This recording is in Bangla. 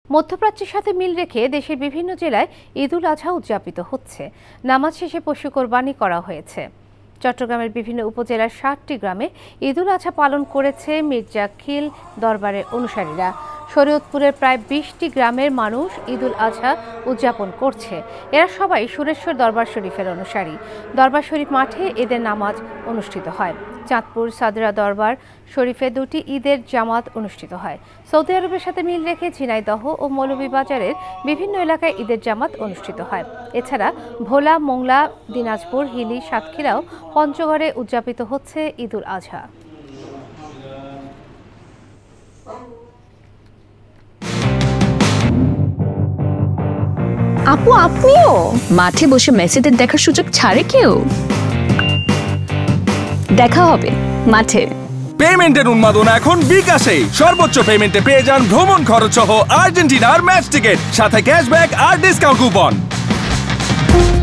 মধ্যপ্রাচ্যের সাথে মিল রেখে দেশের বিভিন্ন জেলায় ঈদ উল আজহা উদযাপিত হচ্ছে। নামাজ শেষে পশু কোরবানি করা হয়েছে। চট্টগ্রামের বিভিন্ন উপজেলার ৬০টি গ্রামে ঈদ উল আজহা পালন করেছে মির্জা খিল দরবারের অনুসারীরা। শরীয়তপুরের প্রায় ২০টি গ্রামের মানুষ ঈদ উল আজহা উদযাপন করছে। এরা সবাই সুরেশ্বর দরবার শরীফের অনুসারী। দরবার শরীফ মাঠে ঈদের নামাজ অনুষ্ঠিত হয়। চাঁদপুর সাদরা দরবার শরীফে ২টি ঈদের জামাত অনুষ্ঠিত হয়। সৌদি আরবের সাথে মিল রেখে ঝিনাইদহ ও মৌলভীবাজারের বিভিন্ন এলাকায় ঈদের জামাত অনুষ্ঠিত হয়। এছাড়া ভোলা, মোংলা, দিনাজপুর, হিলি, সাতক্ষীরাও পঞ্চগড়ে উদযাপিত হচ্ছে ঈদ উল আজহা। আপু, আপনিও মাঠে বসে মেসিদের দেখার সুযোগ ছাড়ে কেউ? দেখা হবে মাঠে। পেমেন্টের উন্মাদনা এখন বিকাশে। সর্বোচ্চ পেমেন্টে পেয়ে যান ভ্রমণ খরচ সহ আর্জেন্টিনার ম্যাচ টিকিট, সাথে ক্যাশব্যাক আর ডিসকাউন্ট কুপন।